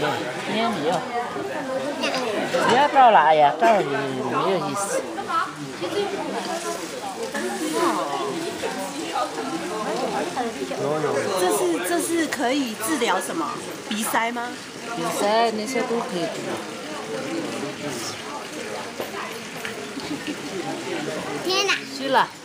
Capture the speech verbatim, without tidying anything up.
黏你哦，不要照来呀，照你没有意思。 这是这是可以治疗什么？鼻塞吗？ 鼻塞那些都可以治。 天哪！ 去了。